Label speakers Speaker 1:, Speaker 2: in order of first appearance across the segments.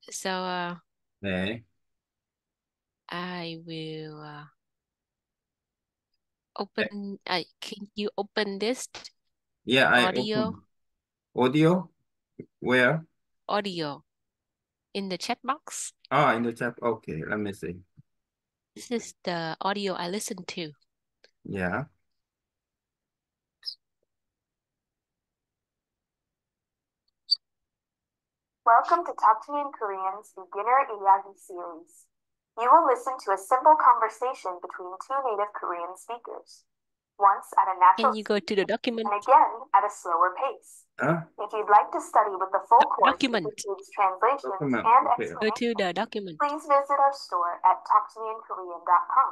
Speaker 1: So
Speaker 2: 네.
Speaker 1: I will open. Can you open this
Speaker 2: Yeah, I
Speaker 1: audio
Speaker 2: open. Audio? Where?
Speaker 1: audio in the chat box?
Speaker 2: Ah, in the chat. Okay, let me see.
Speaker 1: This is the audio I listened to.
Speaker 2: Yeah.
Speaker 3: Welcome to Talk to Me in Korean's Beginner Iyagi series. You will listen to a simple conversation between two native Korean speakers, once at a
Speaker 1: Can
Speaker 3: natural
Speaker 1: you go
Speaker 3: speed
Speaker 1: to the document?
Speaker 3: and again at a slower pace.
Speaker 2: Huh?
Speaker 3: If you'd like to study with the full course, which
Speaker 1: Document.
Speaker 3: includes translations
Speaker 2: Document.
Speaker 3: and
Speaker 2: Okay.
Speaker 1: Go to the
Speaker 3: explanations,
Speaker 1: document.
Speaker 3: please visit our store at talktomeinkorean.com.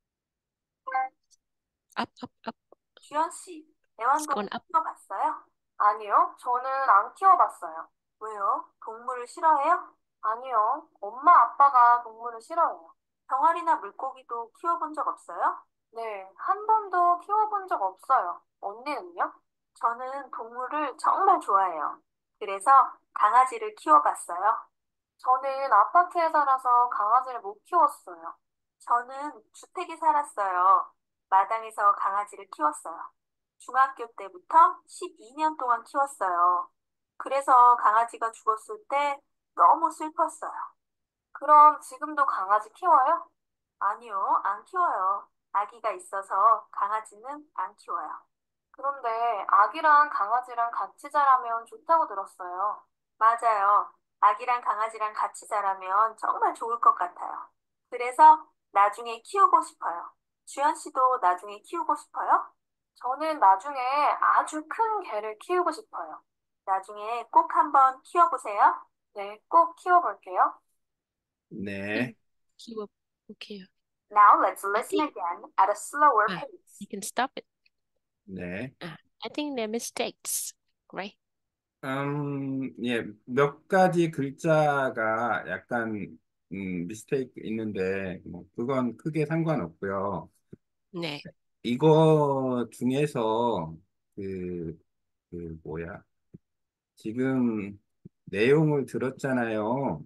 Speaker 1: Up, up, up.
Speaker 3: 주현 씨,
Speaker 1: Scroll
Speaker 3: 애완동물
Speaker 1: up.
Speaker 3: 키워봤어요? 아니요, 저는 안 키워봤어요. 왜요? 동물을 싫어해요? 아니요, 엄마 아빠가 동물을 싫어해요. 병아리나 물고기도 키워본 적 없어요? 네, 한 번도 키워본 적 없어요. 언니는요? 저는 동물을 정말 좋아해요. 그래서 강아지를 키워봤어요. 저는 아파트에 살아서 강아지를 못 키웠어요. 저는 주택에 살았어요. 마당에서 강아지를 키웠어요. 중학교 때부터 12년 동안 키웠어요. 그래서 강아지가 죽었을 때 너무 슬펐어요. 그럼 지금도 강아지 키워요? 아니요, 안 키워요. 아기가 있어서 강아지는 안 키워요. 그런데 아기랑 강아지랑 같이 자라면 좋다고 들었어요. 맞아요. 아기랑 강아지랑 같이 자라면 정말 좋을 것 같아요. 그래서 나중에 키우고 싶어요. 주현 씨도 나중에 키우고 싶어요? 저는 나중에 아주 큰 개를 키우고 싶어요. 나중에 꼭 한번 키워보세요. 네, 꼭 키워볼게요.
Speaker 2: 네.
Speaker 1: Keyword. Okay.
Speaker 3: Now let's
Speaker 1: I
Speaker 3: listen
Speaker 1: think
Speaker 3: again at a slower
Speaker 1: you
Speaker 3: pace.
Speaker 1: can stop it.
Speaker 2: 네.
Speaker 1: I think they're mistakes, right?
Speaker 2: 예, 몇 가지 글자가 약간, 미스테이크 있는데, 뭐, 그건 크게 상관없고요.
Speaker 1: 네.
Speaker 2: 이거 중에서, 그, 뭐야. 지금 내용을 들었잖아요.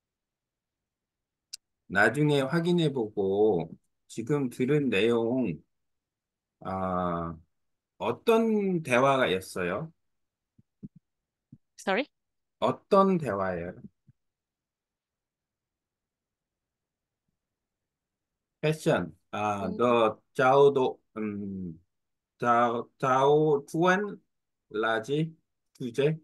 Speaker 2: 나중에 확인해보고, 지금 들은 내용, 아, 어떤 대화였어요?
Speaker 1: Sorry?
Speaker 2: 어떤 대화예요? 패션.
Speaker 1: 음,
Speaker 2: 너 자오 투원 라지 주제?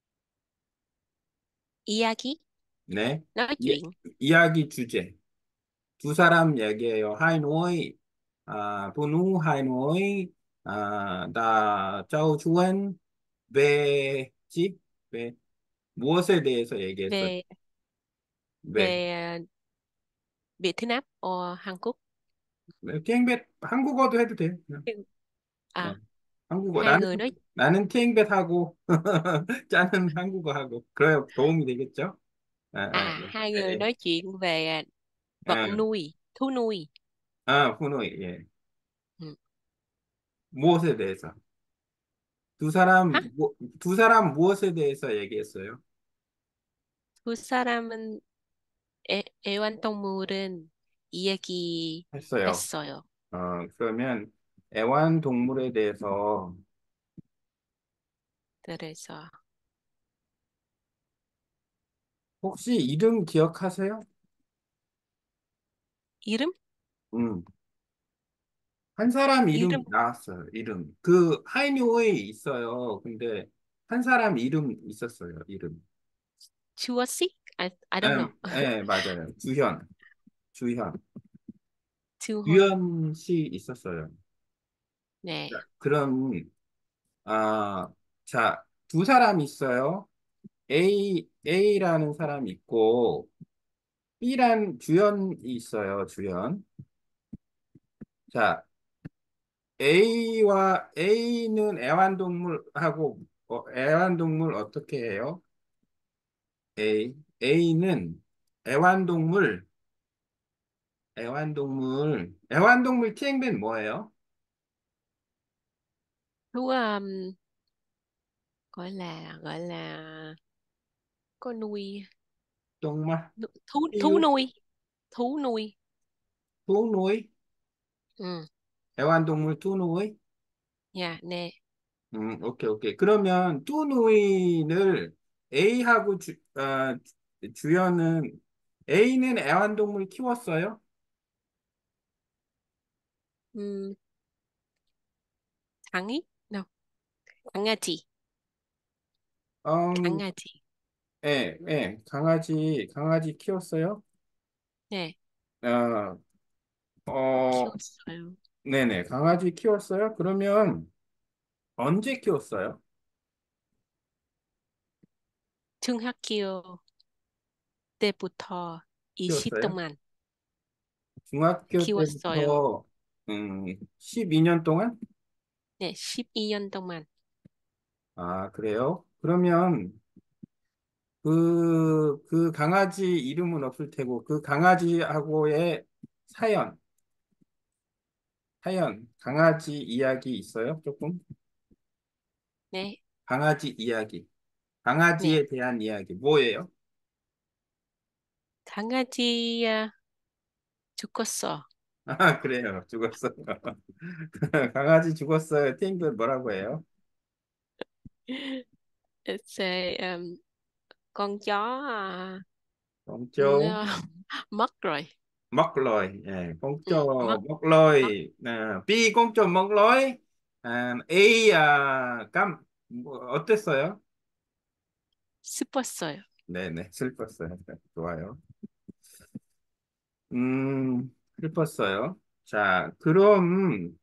Speaker 1: 이야기?
Speaker 2: 네.
Speaker 1: Nói
Speaker 2: 이,
Speaker 1: chuyện.
Speaker 2: 이야기 주제. 두 사람 얘기해요. 하이노이, 분우 하이노이, 나 자오 투원 왜지? 왜 무엇에 대해서 얘기했어요?
Speaker 1: Về
Speaker 2: 왜?
Speaker 1: về Việt Nam or Hàn Quốc?
Speaker 2: 팅벳 한국어도 해도 돼. 그냥. 어,
Speaker 1: À,
Speaker 2: 한국어.
Speaker 1: hai
Speaker 2: 나는
Speaker 1: người nói
Speaker 2: 나는 팅벳 하고 짜는 한국어 하고 그래야 도움이 되겠죠?
Speaker 1: hai
Speaker 2: 예,
Speaker 1: người
Speaker 2: 예.
Speaker 1: nói chuyện về vật nuôi, thú nuôi.
Speaker 2: 후노이. 예.
Speaker 1: Ừ.
Speaker 2: 무엇에 대해서?
Speaker 1: Hả?
Speaker 2: 두 사람 무엇에 대해서 얘기했어요?
Speaker 1: 그 사람은 애완동물은
Speaker 2: 했어요.
Speaker 1: 이야기했어요.
Speaker 2: 그러면 애완동물에 대해서
Speaker 1: 그래서
Speaker 2: 혹시 이름 기억하세요?
Speaker 1: 이름?
Speaker 2: 음, 한 사람 이름
Speaker 1: 이름
Speaker 2: 나왔어요. 이름. 그 하이니오에 있어요. 근데 한 사람 이름 있었어요. 이름.
Speaker 1: 주어씨? I don't know.
Speaker 2: 예, 맞아요. 주현. 주현.
Speaker 1: 주헌.
Speaker 2: 주현 씨 있었어요.
Speaker 1: 네.
Speaker 2: 자, 그럼 아, 자, 두 사람 있어요. A라는 사람 있고 B란 주연이 있어요. 주연. 자, A는 애완동물하고 애완동물 어떻게 해요? A는 애완동물 애완동물 TM는 뭐예요?
Speaker 1: Thú gọi là có nuôi
Speaker 2: 동물,
Speaker 1: thú
Speaker 2: 키우,
Speaker 1: nuôi, thú nuôi.
Speaker 2: 두 누이,
Speaker 1: Ừ,
Speaker 2: 애완동물 두 누이.
Speaker 1: dạ nè.
Speaker 2: 오케이, 오케이. 그러면 뚜누이를 A하고 주연은 A는 애완동물 키웠어요?
Speaker 1: Ừ, 강이? No, 강아지,
Speaker 2: 음,
Speaker 1: 강아지.
Speaker 2: 예, 예. 강아지 키웠어요?
Speaker 1: 네,
Speaker 2: 어, 어,
Speaker 1: 키웠어요.
Speaker 2: 네네. 강아지 키웠어요? 그러면 언제 키웠어요?
Speaker 1: 중학교 때부터 20
Speaker 2: 키웠어요?
Speaker 1: 동안
Speaker 2: 중학교
Speaker 1: 키웠어요.
Speaker 2: 때부터 12년 동안?
Speaker 1: 네, 12년 동안.
Speaker 2: 아, 그래요? 그러면 그 강아지 이름은 없을 테고, 그 강아지하고의 사연, 강아지 이야기 있어요? 조금?
Speaker 1: 네,
Speaker 2: 강아지 이야기.
Speaker 1: 네.
Speaker 2: 강아지에 대한 이야기. 뭐예요?
Speaker 1: 강아지 죽었어.
Speaker 2: 아, 그래요. 죽었어. 강아지 죽었어요. 팀들 뭐라고 해요?
Speaker 1: C'est con chó
Speaker 2: 공조,
Speaker 1: nó mất rồi.
Speaker 2: 먹로이 예,
Speaker 1: Ừ, mất
Speaker 2: 공조, 먹
Speaker 1: mất
Speaker 2: 로이 B 공조, 먹로이 A, 어땠어요?
Speaker 1: 싶었어요.
Speaker 2: 네네, 슬펐어요. 네, 좋아요. 슬펐어요. 자, 그럼,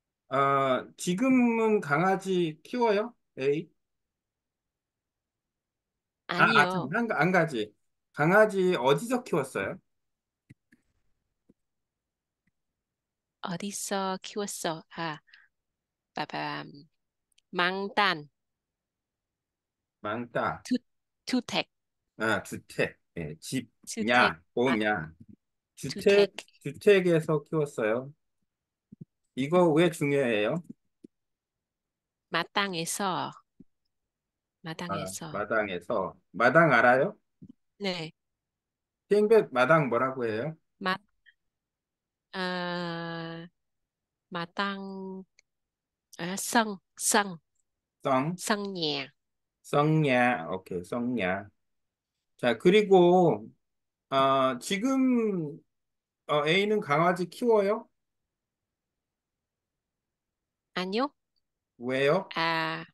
Speaker 2: 지금은 강아지 키워요? A? 참,
Speaker 1: 아니요.
Speaker 2: 한 가지. 강아지 어디서 키웠어요?
Speaker 1: 어디서 키웠어? 아, bà mang tan
Speaker 2: 망다.
Speaker 1: thu thu thạch
Speaker 2: 주택. 예, 집,
Speaker 1: thu thạch
Speaker 2: nhà,
Speaker 1: à,
Speaker 2: nhà.
Speaker 1: thu thạch
Speaker 2: 주택에서 키웠어요. 이거 왜 중요해요?
Speaker 1: 마땅해서 마땅해서
Speaker 2: 마당에서. 마당 알아요?
Speaker 1: 네,
Speaker 2: 땡볕 마당 뭐라고 해요?
Speaker 1: 마 à, 마땅 sân sân
Speaker 2: 썽,
Speaker 1: sân nhà.
Speaker 2: 썽nhà. 오케이, 썽nhà. 자, 그리고, 지금, A는 강아지 키워요?
Speaker 1: 아니요.
Speaker 2: 왜요?
Speaker 1: 아,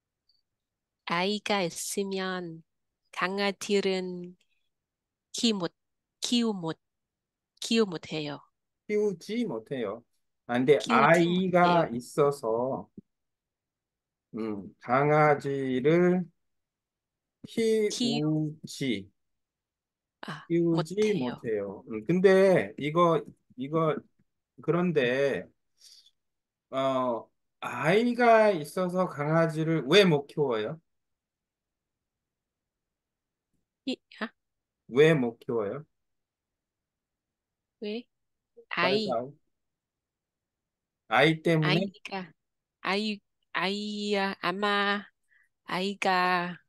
Speaker 1: 아이가 있으면 강아지는 키못 키우 못 키우 못해요.
Speaker 2: 키우지 못해요. 근데
Speaker 1: 키우지
Speaker 2: 아이가
Speaker 1: 못해요.
Speaker 2: 있어서, 강아지를
Speaker 1: 키우
Speaker 2: 키우지, 키우지
Speaker 1: 못해요.
Speaker 2: 못해요. 근데 이거, 그런데, 어, 아이가 있어서 강아지를 왜 못 키워요?
Speaker 1: 아,
Speaker 2: 왜 못 키워요?
Speaker 1: 왜? 아이
Speaker 2: 빨리 아이 때문에
Speaker 1: 아이가 아이 아이 아마 아이가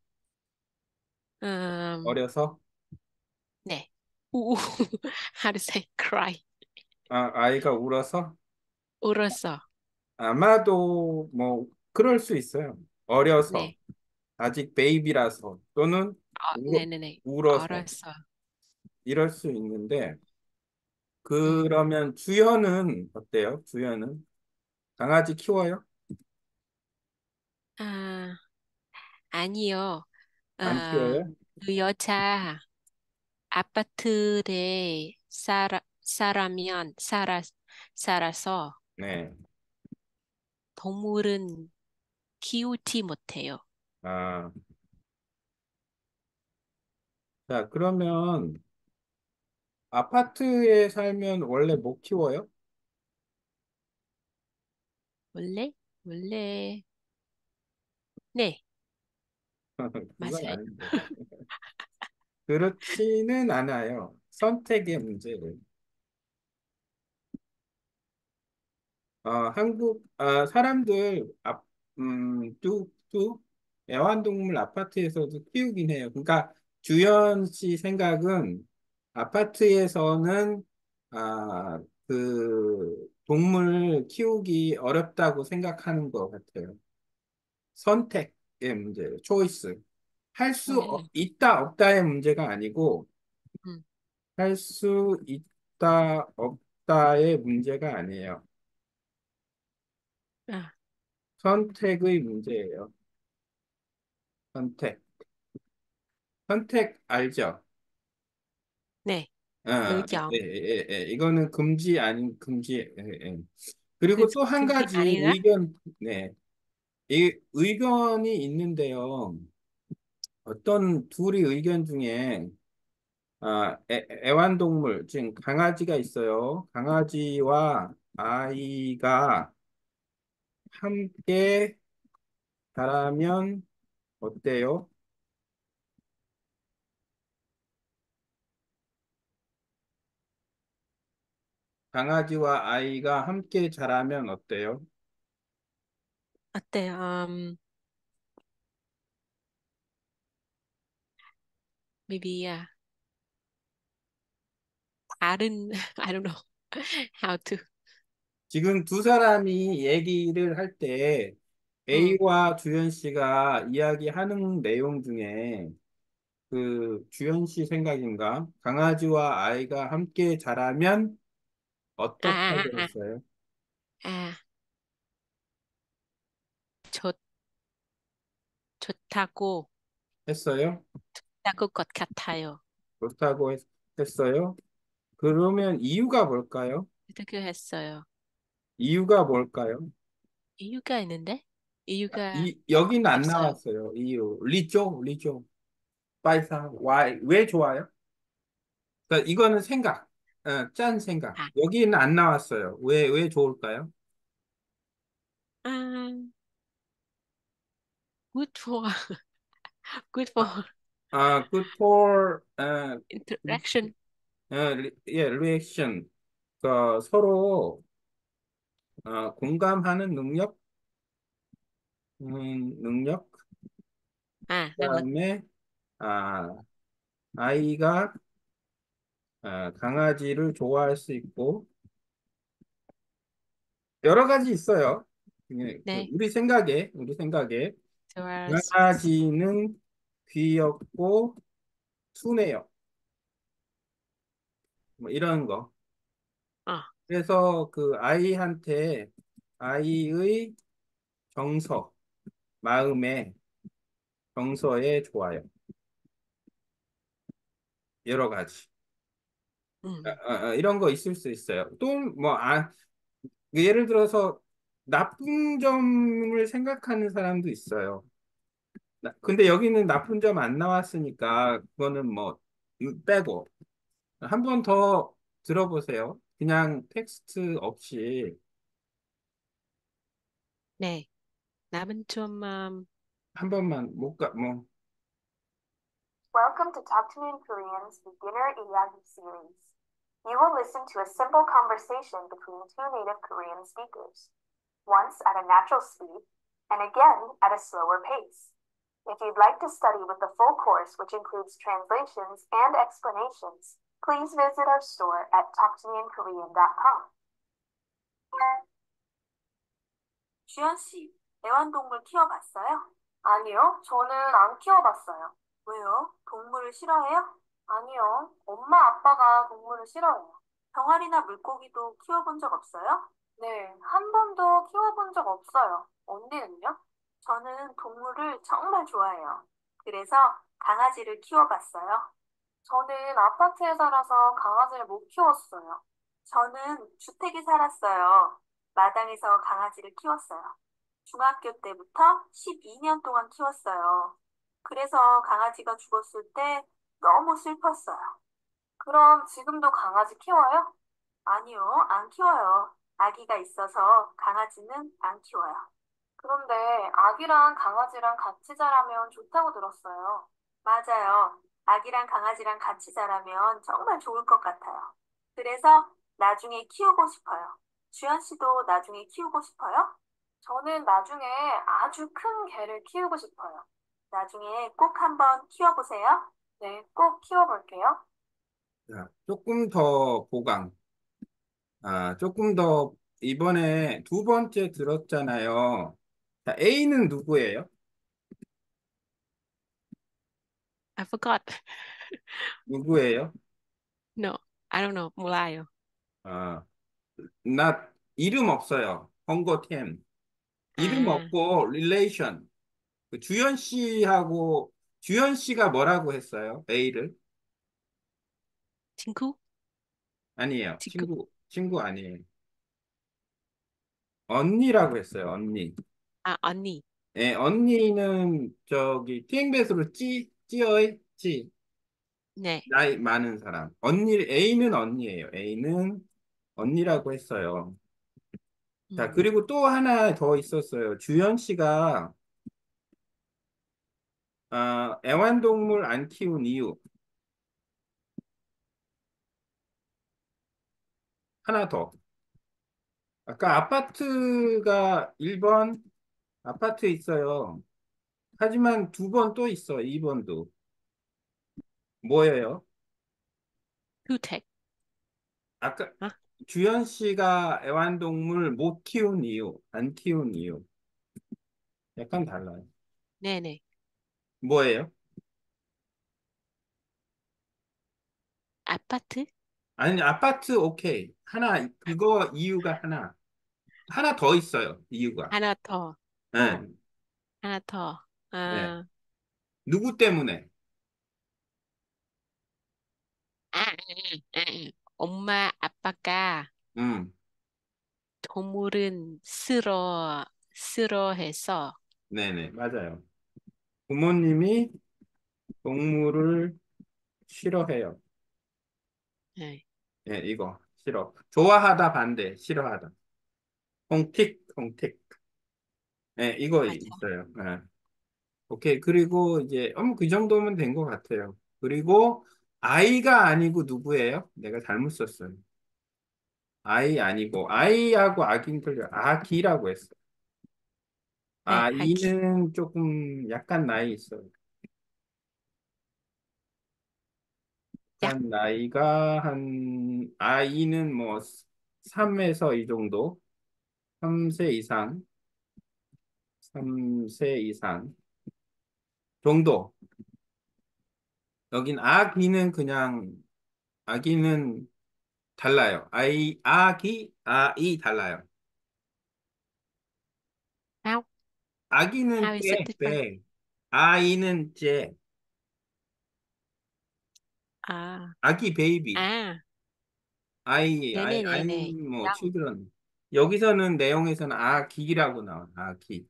Speaker 1: 음,
Speaker 2: 어려서,
Speaker 1: 네. 우 how to say cry
Speaker 2: 아이가 울어서,
Speaker 1: 울었어.
Speaker 2: 아마도 뭐, 그럴 수 있어요. 어려서,
Speaker 1: 네.
Speaker 2: 아직 베이비라서, 또는
Speaker 1: 네네네.
Speaker 2: 울어서,
Speaker 1: 알았어.
Speaker 2: 이럴 수 있는데,
Speaker 1: 음.
Speaker 2: 그러면 주연은 어때요? 주연은? 강아지 키워요?
Speaker 1: 아, 아니요.
Speaker 2: 안
Speaker 1: 어,
Speaker 2: 키워요?
Speaker 1: 그 여자 아파트에 살아서
Speaker 2: 네.
Speaker 1: 동물은 키우지 못해요.
Speaker 2: 아, 자, 그러면 아파트에 살면 원래 못 키워요?
Speaker 1: 원래? 원래, 네,
Speaker 2: 그건
Speaker 1: 맞아요.
Speaker 2: 아닌데. 그렇지는 않아요. 선택의 문제를. 사람들, 애완동물 아파트에서도 키우긴 해요. 그러니까 주연 씨 생각은 아파트에서는 동물 키우기 어렵다고 생각하는 것 같아요. 선택의 문제, 초이스. 할 수
Speaker 1: 네.
Speaker 2: 있다, 없다의 문제가 아니고,
Speaker 1: 음.
Speaker 2: 할 수 있다, 없다의 문제가 아니에요.
Speaker 1: 아,
Speaker 2: 선택의 문제예요. 선택. 선택 알죠?
Speaker 1: 네. lựa
Speaker 2: 예,
Speaker 1: chọn.
Speaker 2: 예, 예. 이거는 금지 아닌 금지. 예, 예. 그리고 또 한
Speaker 1: 금지
Speaker 2: 가지
Speaker 1: 아니라?
Speaker 2: 네. 이 의견이 있는데요. 어떤 둘이 의견 중에 애완동물, 지금 강아지가 있어요. 강아지와 아이가 함께 자라면 어때요? 강아지와 아이가 함께 자라면 어때요?
Speaker 1: 어때요? maybe 다른 I don't know how to.
Speaker 2: 지금 두 사람이 얘기를 할 때
Speaker 1: 음.
Speaker 2: A와 주현 씨가 이야기하는 내용 중에 그 주현 씨 생각인가? 강아지와 아이가 함께 자라면
Speaker 1: À,
Speaker 2: 어떻다고
Speaker 1: à, à,
Speaker 2: 했어요?
Speaker 1: à. À, 좋, 좋다고,
Speaker 2: 했어요?
Speaker 1: 좋다고 것 같아요.
Speaker 2: 그렇다고 했어요? 그러면 이유가 뭘까요?
Speaker 1: 어떻게 했어요?
Speaker 2: 이유가 뭘까요?
Speaker 1: 이유가 있는데? 이유가
Speaker 2: 여기는 안
Speaker 1: 없어요.
Speaker 2: 나왔어요. 이유. 리조. 빠이사. 왜 좋아요? 그러니까 이거는 생각. 짠 생각.
Speaker 1: 아,
Speaker 2: 여기는 안 나왔어요. 왜 좋을까요?
Speaker 1: à, good for, good
Speaker 2: 아,
Speaker 1: for
Speaker 2: good for,
Speaker 1: interaction.
Speaker 2: 예, reaction. 그 서로 공감하는 능력.
Speaker 1: À, năng lực.
Speaker 2: 그다음에 아, 아이가 강아지를 좋아할 수 있고 여러 가지 있어요. 예,
Speaker 1: 네,
Speaker 2: 우리 생각에
Speaker 1: 좋아할 수 있어.
Speaker 2: 강아지는 귀엽고 순해요. 뭐 이런 거.
Speaker 1: Ờ,
Speaker 2: 그래서 그 아이한테 아이의 정서, 마음의 정서에 좋아요. 여러 가지.
Speaker 1: ừ,
Speaker 2: 이런 거 있을 수 있어요. 또 뭐 예를 들어서 나쁜 점을 생각하는 사람도 있어요. 근데 여기는 나쁜 점 안 나왔으니까 그거는 뭐 빼고 한 번 더 들어보세요. 그냥 텍스트 없이
Speaker 1: nè, 나는 좀,
Speaker 2: 한 번만 못 가, 뭐
Speaker 3: Welcome to Talk to Me in Korean's Beginner Iyagi series. You will listen to a simple conversation between two native Korean speakers, once at a natural speed and again at a slower pace. If you'd like to study with the full course, which includes translations and explanations, please visit our store at talktomeinkorean.com. 주현 씨, 애완동물 키워봤어요? 아니요, 저는 안 키워봤어요. 왜요? 동물을 싫어해요? 아니요, 엄마 아빠가 동물을 싫어해요. 병아리나 물고기도 키워본 적 없어요? 네, 한 번도 키워본 적 없어요. 언니는요? 저는 동물을 정말 좋아해요. 그래서 강아지를 키워봤어요. 저는 아파트에 살아서 강아지를 못 키웠어요. 저는 주택에 살았어요. 마당에서 강아지를 키웠어요. 중학교 때부터 12년 동안 키웠어요. 그래서 강아지가 죽었을 때 너무 슬펐어요. 그럼 지금도 강아지 키워요? 아니요, 안 키워요. 아기가 있어서 강아지는 안 키워요. 그런데 아기랑 강아지랑 같이 자라면 좋다고 들었어요. 맞아요. 아기랑 강아지랑 같이 자라면 정말 좋을 것 같아요. 그래서 나중에 키우고 싶어요. 주현 씨도 나중에 키우고 싶어요? 저는 나중에 아주 큰 개를 키우고 싶어요. 나중에 꼭 한번 키워보세요. 네, 꼭 키워볼게요.
Speaker 2: 자, 조금 더 보강. 조금 더 이번에 두 번째 들었잖아요. 자, A는 누구예요?
Speaker 1: I forgot.
Speaker 2: 누구예요?
Speaker 1: No, I don't know. 몰라요.
Speaker 2: 아, 나 이름 없어요. 번거템. 이름
Speaker 1: 아,
Speaker 2: 없고 릴레이션. 그 주현 씨가 뭐라고 했어요? A를?
Speaker 1: 친구?
Speaker 2: 아니에요.
Speaker 1: 친구?
Speaker 2: 친구 아니에요. 언니라고 했어요. 언니.
Speaker 1: 아, 언니.
Speaker 2: 예, 언니는 저기 티앵벳으로 찌어의 찌.
Speaker 1: 네.
Speaker 2: 나이 많은 사람. A는 언니예요. A는 언니라고 했어요. 자,
Speaker 1: 음,
Speaker 2: 그리고 또 하나 더 있었어요. 주현 씨가 애완동물 안 키운 이유. 하나 더. 아까 아파트가 1번 아파트 있어요. 하지만 두 번 또 있어. 2번도. 뭐예요?
Speaker 1: 휴택.
Speaker 2: 아까
Speaker 1: 아,
Speaker 2: 주현 씨가 애완동물 못 키운 이유, 안 키운 이유. 약간 달라요.
Speaker 1: 네네.
Speaker 2: 뭐예요?
Speaker 1: 아파트?
Speaker 2: 아니, 아파트 오케이. 하나, 그거 이유가 하나. 하나 더 있어요. 이유가.
Speaker 1: 하나 더.
Speaker 2: 네,
Speaker 1: 하나 더.
Speaker 2: 네.
Speaker 1: 아,
Speaker 2: 누구 때문에?
Speaker 1: 엄마, 아빠가
Speaker 2: 음,
Speaker 1: 동물은 싫어해서,
Speaker 2: 네네, 맞아요. 부모님이 동물을 싫어해요.
Speaker 1: 네,
Speaker 2: 예, 이거 싫어. 좋아하다 반대, 싫어하다. 홍틱, 홍틱. 예, 이거
Speaker 1: 맞아.
Speaker 2: 있어요. 예. 오케이. 그리고 이제 그 정도면 된 것 같아요. 그리고 아이가 아니고 누구예요? 내가 잘못 썼어요. 아이 아니고 아이하고 아기는 틀려. 아기라고 했어.
Speaker 1: 네, 하기.
Speaker 2: 아이는 조금 약간 나이 있어요.
Speaker 1: 약,
Speaker 2: 약간 나이가 아이는 뭐 3에서 이 정도. 3세 이상. 3세 이상 정도. 여긴 아기는 달라요. 아이 달라요.
Speaker 1: how,
Speaker 2: 아기는
Speaker 1: how is it different?
Speaker 2: 아이는 째.
Speaker 1: 아,
Speaker 2: 아기 베이비.
Speaker 1: 아,
Speaker 2: 아이
Speaker 1: 네네네네.
Speaker 2: 뭐
Speaker 1: 양.
Speaker 2: children. 여기서는 내용에서는 아기라고 나와. 아기.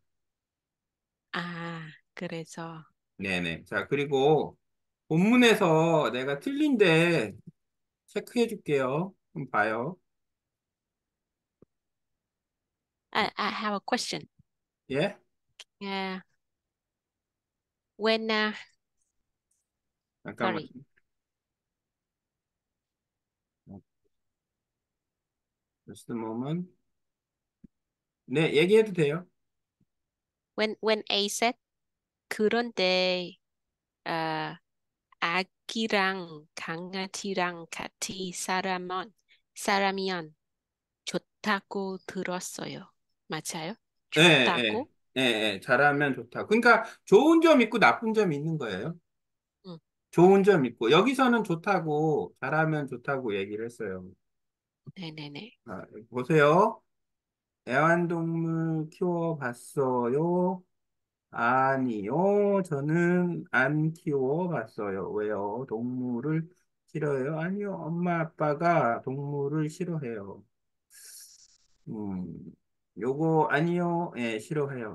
Speaker 1: 그래서,
Speaker 2: 네네. 자, 그리고 본문에서 내가 틀린데 체크해 줄게요. 한번 봐요.
Speaker 1: I have a question.
Speaker 2: 예?
Speaker 1: Uh, when,
Speaker 2: 잠깐만.
Speaker 1: sorry,
Speaker 2: Just a moment. 네, 얘기해도 돼요.
Speaker 1: when A said, 그런데, 어, 아기랑 강아지랑 같이 사람이면 좋다고 들었어요. 맞아요?
Speaker 2: 예, 예,
Speaker 1: 좋다고?
Speaker 2: 예, 예. 잘하면 좋다. 그러니까 좋은 점 있고 나쁜 점 있는 거예요.
Speaker 1: 응,
Speaker 2: 좋은 점 있고 여기서는 좋다고 잘하면 좋다고 얘기를 했어요.
Speaker 1: 네네네.
Speaker 2: 보세요. 애완동물 키워봤어요? 아니요, 저는 안 키워봤어요. 왜요? 동물을 싫어해요? 아니요, 엄마 아빠가 동물을 싫어해요. 음, 요거 아니요, 예, 싫어해요.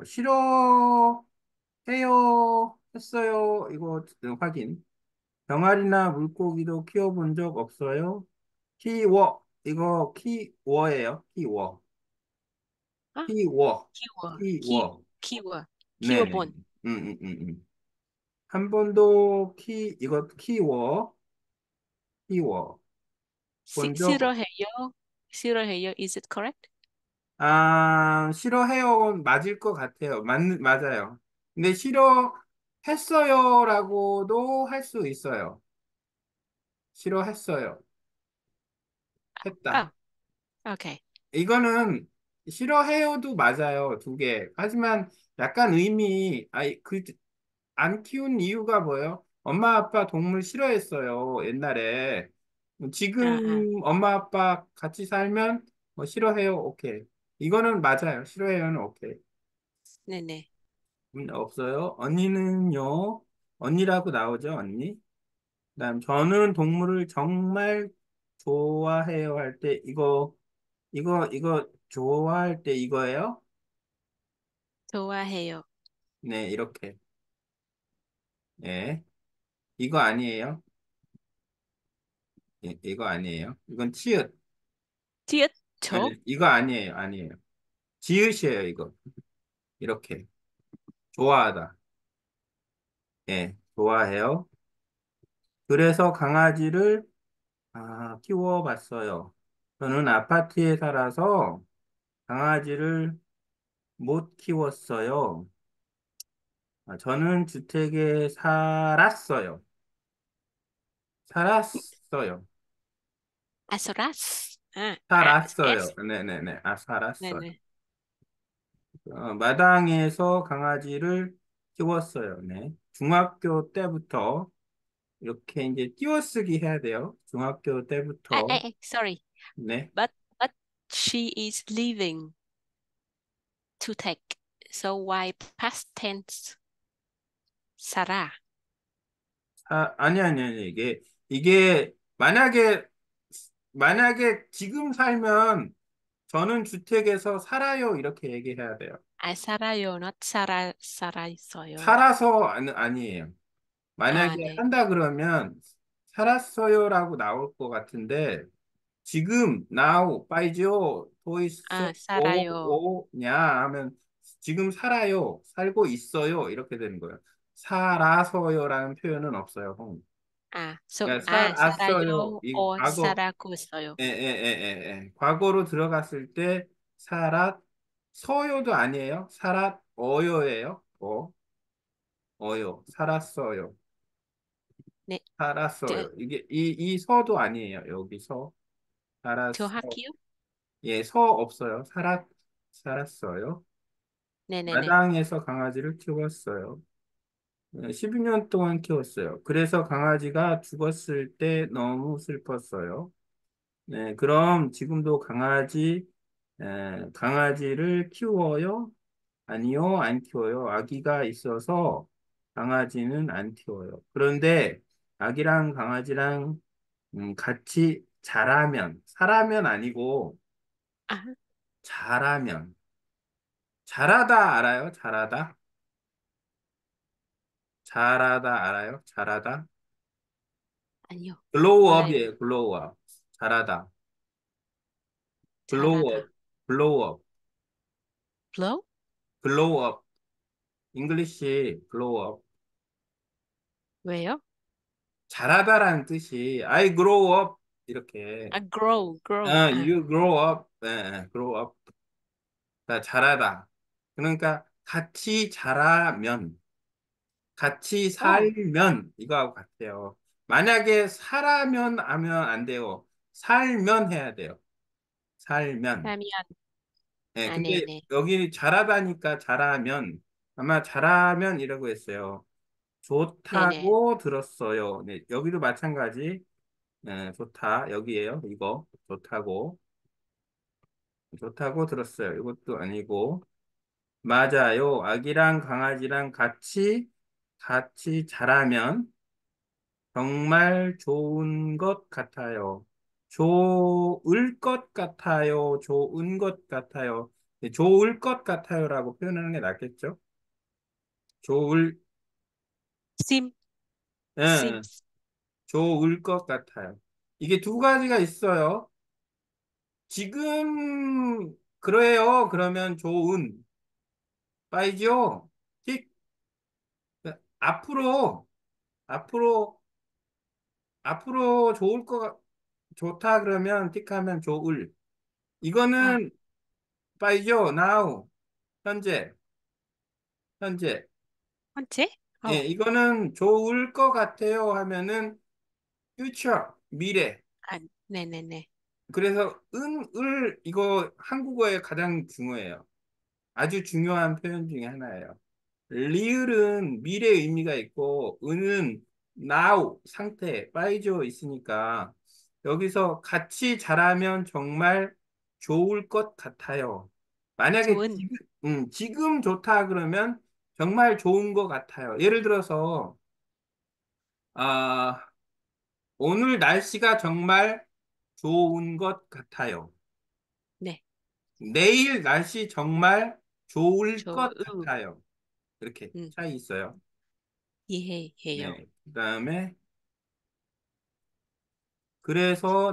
Speaker 2: 했어요. 이거 확인. 병아리나 물고기도 키워본 적 없어요? 이거 키워예요.
Speaker 1: 아,
Speaker 2: 키워,
Speaker 1: 키워,
Speaker 2: 키워. 네네.
Speaker 1: 키워본.
Speaker 2: 한 번도 이거 본 적,
Speaker 1: 싫어해요? 싫어해요? Is it correct?
Speaker 2: 싫어해요. 맞을 것 같아요. 맞아요. 근데 했어요라고도 할 수 있어요. 싫어했어요. 했다.
Speaker 1: Oh, okay.
Speaker 2: 이거는 싫어해요도 맞아요. 두 개. 하지만 약간 안 키운 이유가 뭐예요? 엄마 아빠 동물 싫어했어요. 옛날에.
Speaker 1: Uh-uh.
Speaker 2: 지금 엄마 아빠 같이 살면 싫어해요. 오케이. 이거는 맞아요. 싫어해요는 오케이.
Speaker 1: 네네.
Speaker 2: 없어요. 언니는요? 언니라고 나오죠, 언니? 그다음 저는 동물을 정말 좋아해요 할 때 이거 좋아할 때 이거예요?
Speaker 1: 좋아해요.
Speaker 2: 네, 이렇게. 예. 이거 아니에요? 예, 이거 아니에요. 이건 치읓.
Speaker 1: 티읕, 초,
Speaker 2: 아니, 이거 아니에요. 아니에요. 지읒이에요, 이거. 이렇게. 좋아하다. 예, 좋아해요. 그래서 강아지를 키워봤어요. 저는 아파트에 살아서 강아지를 못 키웠어요. 저는 주택에 살았어요. 살았어요.
Speaker 1: 아소라스.
Speaker 2: 살았어요.
Speaker 1: S.
Speaker 2: 네네네. 살았어요.
Speaker 1: 네네.
Speaker 2: 마당에서 강아지를 키웠어요. 네. 중학교 때부터 이렇게 이제 띄어쓰기 해야 돼요. 중학교 때부터.
Speaker 1: Sorry.
Speaker 2: 네.
Speaker 1: But she is leaving to take. So why past tense? 살아.
Speaker 2: 아니. 이게 만약에 지금 살면 저는 주택에서 살아요. 이렇게 얘기해야 돼요.
Speaker 1: 살아요, not 살아 있어요.
Speaker 2: 살아서 아니에요. 만약에
Speaker 1: 네.
Speaker 2: 한다 그러면 살았어요라고 나올 것 같은데 지금 now 빠이죠 또 있어
Speaker 1: 살아요.
Speaker 2: 오냐 하면 지금 살아요 살고 있어요 이렇게 되는 거예요. 살아서요라는 표현은 없어요.
Speaker 1: So,
Speaker 2: 그러니까 살았어요
Speaker 1: 살아요,
Speaker 2: 이
Speaker 1: or
Speaker 2: 과거
Speaker 1: 살아고 있어요.
Speaker 2: 과거로 들어갔을 때 살았서요도 아니에요. 살았어요예요. 어요 살았어요.
Speaker 1: 네. 저,
Speaker 2: 살았어요. 이 서도 아니에요. 여기서
Speaker 1: 저
Speaker 2: 살았어.
Speaker 1: 할게요.
Speaker 2: 예, 서 없어요. 살았어요.
Speaker 1: 네네네.
Speaker 2: 마당에서 강아지를 키웠어요. 12년 동안 키웠어요. 그래서 강아지가 죽었을 때 너무 슬펐어요. 네, 그럼 지금도 강아지를 키워요? 아니요, 안 키워요. 아기가 있어서 강아지는 안 키워요. 그런데 아기랑 강아지랑 같이 사라면 아니고
Speaker 1: 아,
Speaker 2: 자라면. 잘하다 알아요? 잘하다? 잘하다 알아요? 잘하다?
Speaker 1: 아니요. 몰라요.
Speaker 2: 글로우업이에요, 글로우업. 잘하다. 글로우업,
Speaker 1: 잘하다.
Speaker 2: 글로우업,
Speaker 1: blow?
Speaker 2: 글로우업. 잉글리시 글로우업.
Speaker 1: 왜요?
Speaker 2: 잘하다라는 뜻이 I grow up 이렇게.
Speaker 1: grow.
Speaker 2: You grow up. grow up. 잘하다. 그러니까 같이
Speaker 1: 어,
Speaker 2: 살면 이거하고 같아요. 만약에 살아면 하면 안 돼요. 살면 해야 돼요. 살면.
Speaker 1: 라면.
Speaker 2: 네, 근데
Speaker 1: 네네.
Speaker 2: 여기 잘하다니까 잘하면 아마 잘하면이라고 했어요.
Speaker 1: 네네.
Speaker 2: 좋다고 들었어요. 네, 여기도 마찬가지. 네, 좋다. 여기에요. 이거 좋다고 들었어요. 이것도 아니고 맞아요. 아기랑 강아지랑 같이 자라면 정말 좋은 것 같아요. 좋을 것 같아요. 좋은 것 같아요. 네, 좋을 것 같아요라고 표현하는 게 낫겠죠? 좋을,
Speaker 1: sim,
Speaker 2: 예,
Speaker 1: sims.
Speaker 2: 좋을 것 같아요. 이게 두 가지가 있어요. 지금, 그래요. 그러면 좋은, 빠이죠? 틱, 앞으로, 앞으로, 앞으로 좋다 그러면 틱하면 좋을.
Speaker 1: 아,
Speaker 2: 이거는 빠이죠? now. 현재. 현재.
Speaker 1: 헌재?
Speaker 2: 예,
Speaker 1: 어,
Speaker 2: 이거는 좋을 것 같아요 하면은 future, 미래.
Speaker 1: 아, 네네네.
Speaker 2: 그래서 을 이거 한국어에 가장 중요해요. 아주 중요한 표현 중에 하나예요. 리을은 미래 의미가 있고 은은 now 상태 빠이죠 있으니까 여기서 같이 자라면 정말 좋을 것 같아요. 만약에
Speaker 1: 좋은,
Speaker 2: 지금 좋다 그러면 정말 좋은 것 같아요. 예를 들어서 아, 오늘 날씨가 정말 좋은 것 같아요.
Speaker 1: 네.
Speaker 2: 내일 날씨 정말 좋을
Speaker 1: 좋은,
Speaker 2: 것 같아요. 이렇게
Speaker 1: 음,
Speaker 2: 차이 있어요.
Speaker 1: 이해해요.
Speaker 2: 네. 그다음에 그래서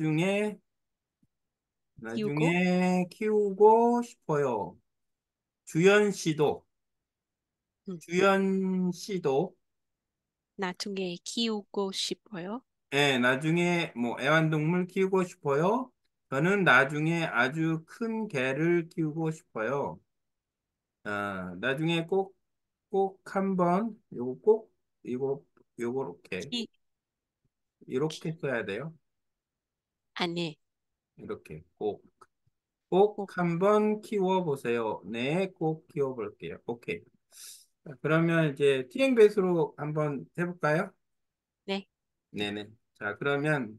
Speaker 1: 키우고,
Speaker 2: 나중에 키우고 싶어요. 주연 씨도
Speaker 1: 음,
Speaker 2: 주연 씨도
Speaker 1: 나중에 키우고 싶어요.
Speaker 2: 예, 나중에 뭐 애완동물 키우고 싶어요. 저는 나중에 아주 큰 개를 키우고 싶어요. 아, 나중에 꼭 한번 이거 요렇게
Speaker 1: 키, 키,
Speaker 2: 이렇게 써야 돼요.
Speaker 1: 아니,
Speaker 2: 이렇게 꼭
Speaker 1: 꼭,
Speaker 2: 한번 키워보세요. 네, 꼭 키워볼게요. 오케이. 자, 그러면 이제 티행벳으로 한번 해볼까요?
Speaker 1: 네.
Speaker 2: 네네. 자, 그러면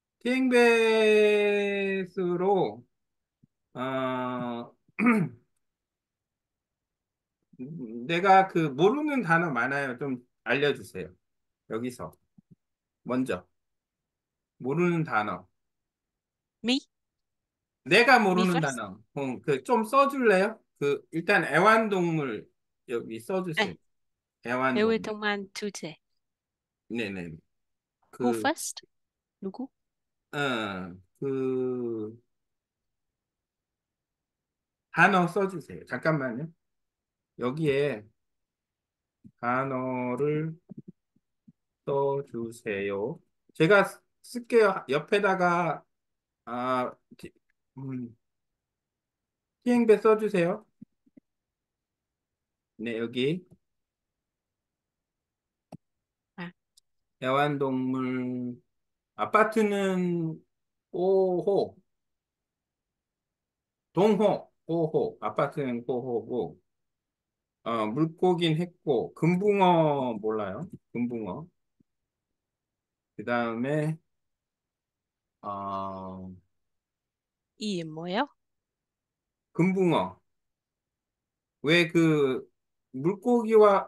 Speaker 2: 티행벳으로 어, 내가 그 모르는 단어 많아요. 좀 알려주세요. 여기서 먼저 모르는 단어.
Speaker 1: Me?
Speaker 2: 내가
Speaker 1: Me
Speaker 2: 모르는
Speaker 1: first?
Speaker 2: 단어. 그 좀 써줄래요? 그 일단 애완동물 여기 써주세요.
Speaker 1: 네. 배울
Speaker 2: 애완동물.
Speaker 1: 동안 주제.
Speaker 2: 네네.
Speaker 1: Who
Speaker 2: 그
Speaker 1: first? 누구?
Speaker 2: 그 단어 써주세요. 잠깐만요. 여기에 단어를 써주세요. 제가 쓸게요. 옆에다가 아, 음, 티행배 써주세요. 네, 여기
Speaker 1: 아,
Speaker 2: 애완동물 아파트는 호호, 동호, 호호. 아파트는 호호고 물고기는 했고 금붕어 몰라요? 금붕어. 그 다음에 어,
Speaker 1: 이게 뭐예요?
Speaker 2: 금붕어. 왜 그 물고기와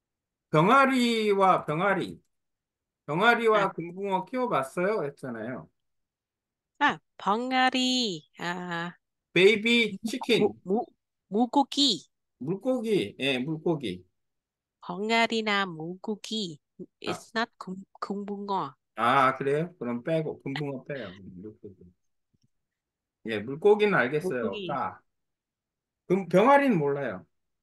Speaker 1: 아,
Speaker 2: 병아리와 금붕어 키워봤어요? 했잖아요.
Speaker 1: 아, 벙아리, 아,
Speaker 2: 베이비
Speaker 1: 무,
Speaker 2: 치킨,
Speaker 1: 무, 무고기.
Speaker 2: 물고기, 예, 물고기.
Speaker 1: 벙아리나 무고기.
Speaker 2: 아,
Speaker 1: It's not 금붕어.
Speaker 2: 그래요? 그럼 빼고, 금붕어 빼요. 물고기. 예, 물고기는 알겠어요.
Speaker 1: 무고기.
Speaker 2: 병아리는 몰라요.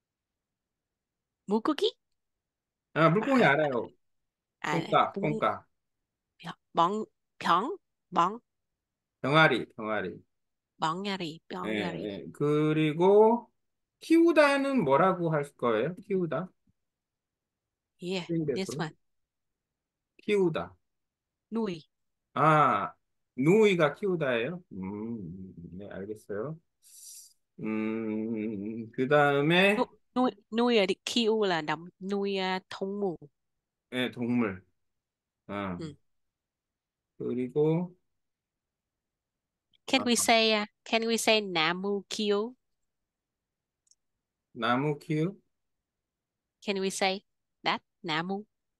Speaker 1: 무고기?
Speaker 2: 물고기
Speaker 1: 아,
Speaker 2: 알아요.
Speaker 1: 아,
Speaker 2: 똥까,
Speaker 1: 뭉,
Speaker 2: 똥까.
Speaker 1: 멍, 병? 멍?
Speaker 2: 병아리.
Speaker 1: 멍아리,
Speaker 2: 예,
Speaker 1: 멍아리.
Speaker 2: 예. 그리고, 키우다는 뭐라고 할 거예요? 키우다?
Speaker 1: Yeah, this
Speaker 2: 스윙백으로?
Speaker 1: one.
Speaker 2: 키우다.
Speaker 1: 누이.
Speaker 2: 아, 누이가 키우다예요? 네, 알겠어요. 그 다음에,
Speaker 1: Nuôi ở Q là nuôi 동물.
Speaker 2: 예, 동물. 어,
Speaker 1: Ừ.
Speaker 2: 그리고, 아,
Speaker 1: Can we say 나무 키우?
Speaker 2: 나무 키우?
Speaker 1: Can we say that? 나무.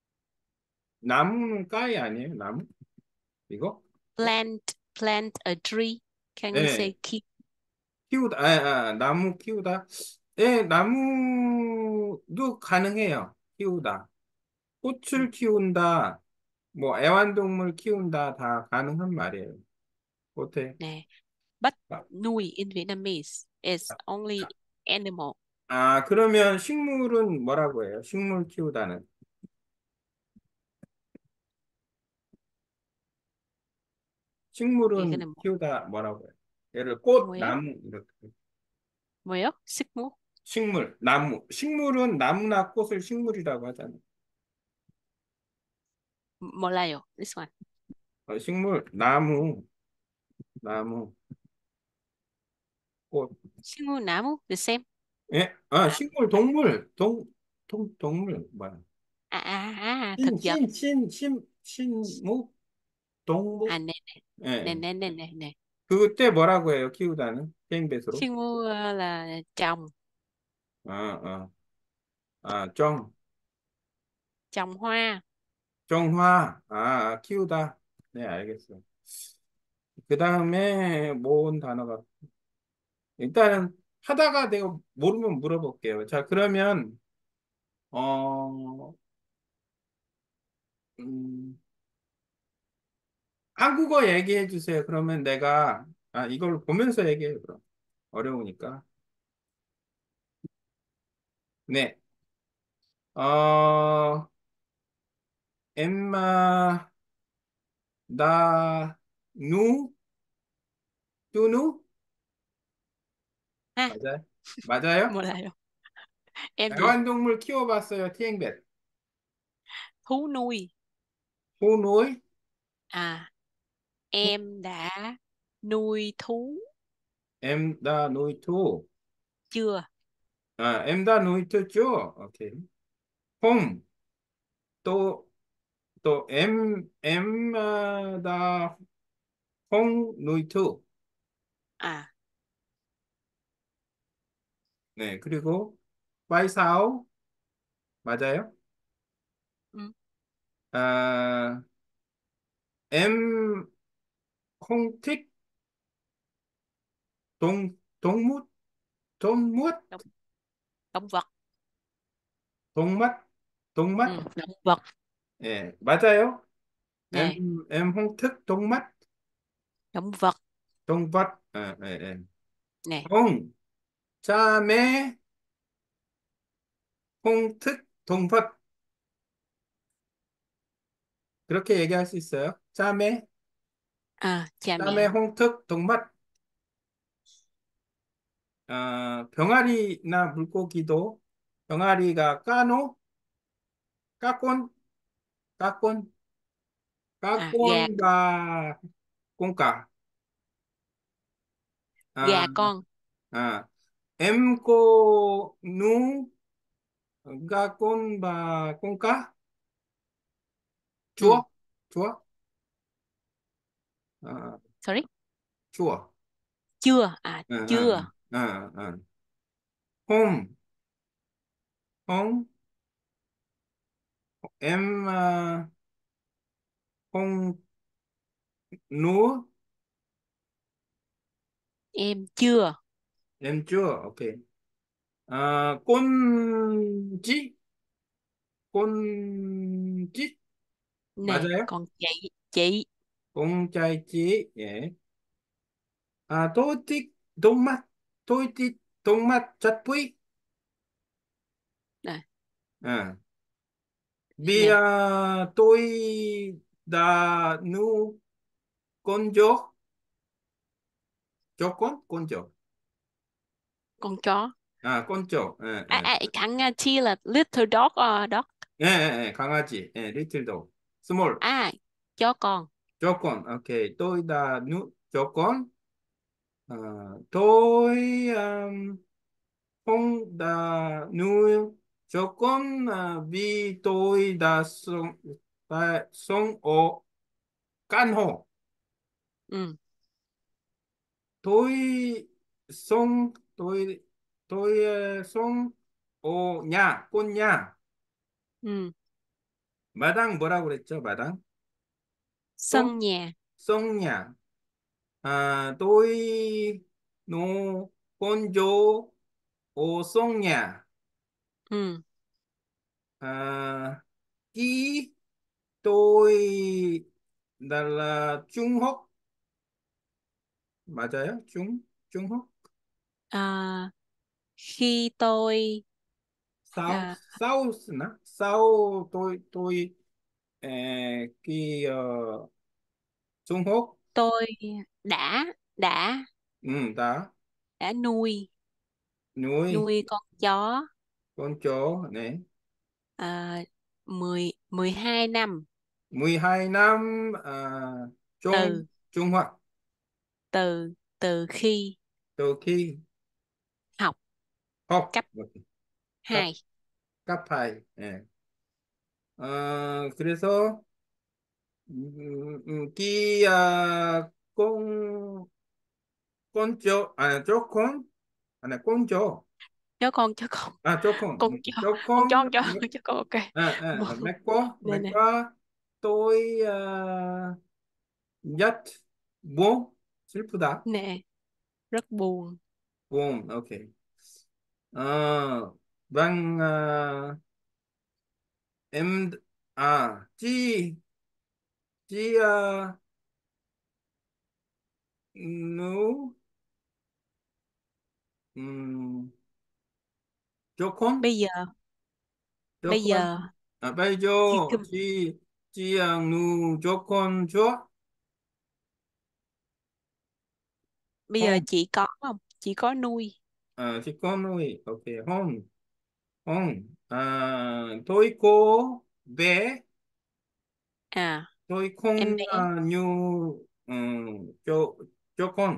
Speaker 2: 나무는 까이 아니에요? 나무? 이거?
Speaker 1: Plant a tree. Can we
Speaker 2: 예,
Speaker 1: say ki?
Speaker 2: 키우다. 나무 키우다. 예, 나무도 가능해요. 키우다.
Speaker 1: Ừ.
Speaker 2: 꽃을 키운다. 뭐, 애완동물 키운다. 다 가능한 말이에요. 어때?
Speaker 1: Nè. But
Speaker 2: 아,
Speaker 1: nuôi in Vietnamese is only animal.
Speaker 2: 그러면 식물은 뭐라고 해요? 식물 키우다는. 식물은
Speaker 1: 이거는 뭐,
Speaker 2: 키우다 뭐라고 해요? 예를 꽃,
Speaker 1: 뭐예요?
Speaker 2: 나무, 이렇게.
Speaker 1: 뭐예요? 식물?
Speaker 2: 식물, 나무. 식물은 나무나 꽃을 식물이라고 하잖아.
Speaker 1: 몰라요. This one.
Speaker 2: 식물, 나무, 꽃.
Speaker 1: 식물, 나무, the same.
Speaker 2: 예?
Speaker 1: 아,
Speaker 2: 식물, 동물, 동물, 뭐야?
Speaker 1: thực vật.
Speaker 2: 신목,
Speaker 1: À,
Speaker 2: 동목.
Speaker 1: nè, nè,
Speaker 2: 예.
Speaker 1: nè, nè, nè, nè.
Speaker 2: 그때 뭐라고 해요? 키우다는? 땡뱃으로?
Speaker 1: 식물 là trồng,
Speaker 2: 아, 아, 정,
Speaker 1: trồng hoa.
Speaker 2: 정화. 키우다. 네, 알겠어요. 그 다음에 뭔 단어가, 일단은 하다가 내가 모르면 물어볼게요. 자, 그러면, 어, 음, 한국어 얘기해 주세요. 그러면 내가, 이걸 보면서 얘기해요, 그럼. 어려우니까. 네. 어, 엠마, 나, 누, 뚜누?
Speaker 1: Ha,
Speaker 2: 맞아요? 맞아요?
Speaker 1: 몰라요. Em gì?
Speaker 2: 애완동물 키워봤어요, 티앵벳.
Speaker 1: Thú nuôi.
Speaker 2: 호노이?
Speaker 1: À, em đã nuôi thú
Speaker 2: 엠다 노이토.
Speaker 1: chưa?
Speaker 2: 엠다 노이토죠? 오케이. 홈. 또, 엠다 홍 노이토.
Speaker 1: À,
Speaker 2: 네, 그리고, 파이사오. 맞아요?
Speaker 1: ừ,
Speaker 2: 아, 엠, 홍틱? 동무? 동무?
Speaker 1: động, động vật.
Speaker 2: 동맛?
Speaker 1: Ừ,
Speaker 2: 동맛?
Speaker 1: động vật.
Speaker 2: 예, 맞아요? 엠,
Speaker 1: Nè,
Speaker 2: 홍특? 동맛?
Speaker 1: động vật.
Speaker 2: 동밭? 예, 예.
Speaker 1: Nè,
Speaker 2: 홍, 짬에, 홍특, 동밭. 그렇게 얘기할 수 있어요? 짬에,
Speaker 1: à, cha
Speaker 2: 짬에,
Speaker 1: mẹ.
Speaker 2: 홍특, 동밭. 병아리나 물고기도, 병아리가 까노, 까꼰, 까꼰,
Speaker 1: À, gà,
Speaker 2: 까꼰과, 꼰까. 아,
Speaker 1: gà con.
Speaker 2: 아, 엠꼬, 누, 까꼰바, 꼰까?
Speaker 1: Ừ,
Speaker 2: 주어? 주어? 아,
Speaker 1: sorry.
Speaker 2: 주어.
Speaker 1: Chưa. À,
Speaker 2: 응,
Speaker 1: chưa.
Speaker 2: 응, 응, 응. 홈, 홍, 홍, 누,
Speaker 1: Em chưa.
Speaker 2: 주어. 오케이. 꼰지, 꼰지,
Speaker 1: Nè,
Speaker 2: 맞아요?
Speaker 1: còn chị.
Speaker 2: 공짜있지, 예. 토익, 동맛, 토익, 동맛, 잣뿌이,
Speaker 1: Nè,
Speaker 2: 응.
Speaker 1: nè,
Speaker 2: tôi đã nu con chó,
Speaker 1: con chó.
Speaker 2: con chó,
Speaker 1: Thằng Chi là little dog dog.
Speaker 2: 강아지, 리틀 도, 스몰,
Speaker 1: À, chó con.
Speaker 2: 조건, 오케이, 조건, tôi không đã nuôi 조건, vì tôi sống ở căn hộ,
Speaker 1: Ừ,
Speaker 2: tôi sống, sống ở con nhà,
Speaker 1: ừ.
Speaker 2: 마당 뭐라고 그랬죠, 마당? 송,
Speaker 1: Sân nhà.
Speaker 2: 송냐. tôi nuôi con chó ở 송냐.
Speaker 1: Ừ.
Speaker 2: À, khi tôi là Trung Quốc, 맞아요? Trung Quốc?
Speaker 1: À, khi tôi à,
Speaker 2: South나? South, Trung Quốc,
Speaker 1: tôi đã đã
Speaker 2: đã,
Speaker 1: đã nuôi
Speaker 2: nuôi
Speaker 1: nuôi con chó.
Speaker 2: con chó này.
Speaker 1: À, 12 năm.
Speaker 2: 12 năm trung
Speaker 1: từ
Speaker 2: trung học
Speaker 1: từ từ khi
Speaker 2: từ khi
Speaker 1: học
Speaker 2: học
Speaker 1: cấp
Speaker 2: cấp
Speaker 1: 2.
Speaker 2: cấp 2. 네. 그래서 khi con chó con chó
Speaker 1: Con chó. Con chó. Chó con, ok. Nè nè.
Speaker 2: mẹ tôi rất buồn 슬프다
Speaker 1: Nè, rất buồn.
Speaker 2: buồn ok vâng em chị nu um, cho con
Speaker 1: Bây giờ
Speaker 2: cho
Speaker 1: bây
Speaker 2: con
Speaker 1: giờ
Speaker 2: bây giờ
Speaker 1: chị
Speaker 2: chị nu cho con cho
Speaker 1: bây giờ
Speaker 2: không
Speaker 1: chị có không, chị có nuôi.
Speaker 2: chỉ con nuôi ok không không tôi có bé
Speaker 1: À,
Speaker 2: tôi
Speaker 1: em
Speaker 2: không
Speaker 1: bé.
Speaker 2: như cho con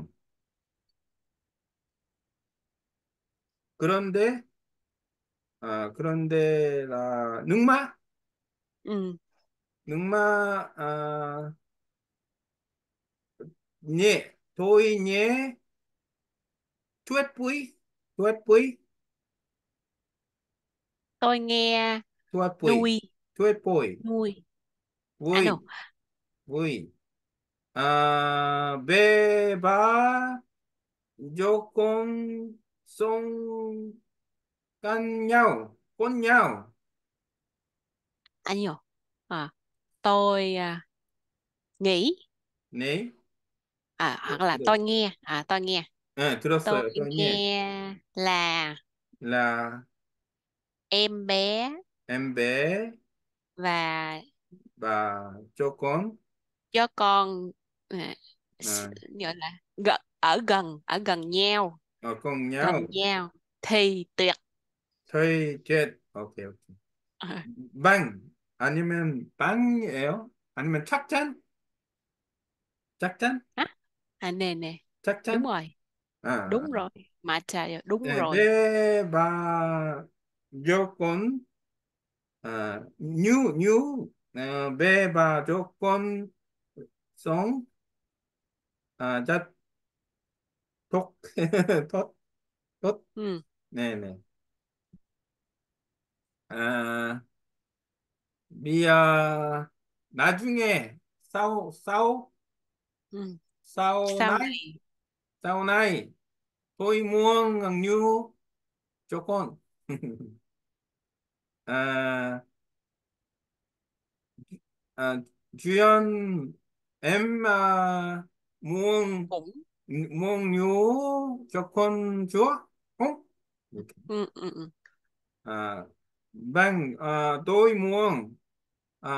Speaker 2: 그런데 그런데 là nước mắt
Speaker 1: Ừ.
Speaker 2: nước mắt nhẹ tôi nhé chuết bụi chuết bụi
Speaker 1: Tôi nghe
Speaker 2: chuết bụi
Speaker 1: nuôi.
Speaker 2: chuết bụi
Speaker 1: Nuôi. À no.
Speaker 2: bụi bụi bé ba 조금 송 con nhau
Speaker 1: Anh nhổ. À, tôi nghĩ.
Speaker 2: 네
Speaker 1: Hoặc là tôi nghe. Tôi nghe.
Speaker 2: 네,
Speaker 1: Tôi
Speaker 2: 들었어요 예.
Speaker 1: nghe là
Speaker 2: là
Speaker 1: em bé
Speaker 2: em bé
Speaker 1: và
Speaker 2: và cho con
Speaker 1: chó con à,
Speaker 2: à,
Speaker 1: gọi là ở gần nhau.
Speaker 2: con
Speaker 1: Gần
Speaker 2: nhau
Speaker 1: nhau thì tuyệt.
Speaker 2: thôi chết ok ok
Speaker 1: Ờ.
Speaker 2: bằng 아니면 빵이에요 아니면 chắc chắn
Speaker 1: Hả? Nè nè.
Speaker 2: chắc
Speaker 1: Đúng
Speaker 2: chắn
Speaker 1: rồi.
Speaker 2: à
Speaker 1: Đúng rồi. Mà trời ơi, đúng rồi.
Speaker 2: bé và cho con như bé và cho con sống rất tốt tốt tốt
Speaker 1: Ừ.
Speaker 2: nè nè à, bây giờ 나중에
Speaker 1: Ừ.
Speaker 2: sau
Speaker 1: Sau
Speaker 2: này
Speaker 1: này.
Speaker 2: sau này tôi muốn như cho con à, Duyên em muốn
Speaker 1: Cũng.
Speaker 2: muốn như cho con chúa không Ok.
Speaker 1: Ừ, ừ, ừ.
Speaker 2: à, vâng tôi muốn à,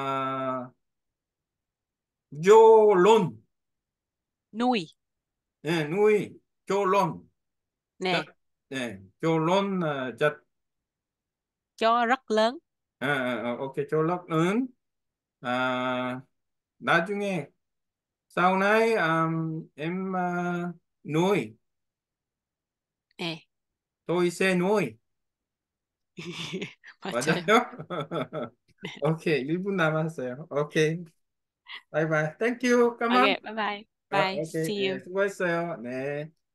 Speaker 2: vô luôn
Speaker 1: Nuôi.
Speaker 2: nuôi vô luôn chất
Speaker 1: Nè,
Speaker 2: vô luôn chất
Speaker 1: chó rất lớn.
Speaker 2: ok vô luôn à, 나중에 sau này em nuôi
Speaker 1: Nè.
Speaker 2: tôi sẽ nuôi
Speaker 1: Mà trời ơi.
Speaker 2: 맞아요? 오케이, 1분 남았어요. 오케이, 바이바이. 땡큐,
Speaker 1: Ok,
Speaker 2: 까만.
Speaker 1: bye bye. Bye,
Speaker 2: 오케이,
Speaker 1: see
Speaker 2: 예,
Speaker 1: you.
Speaker 2: 수고했어요. 네.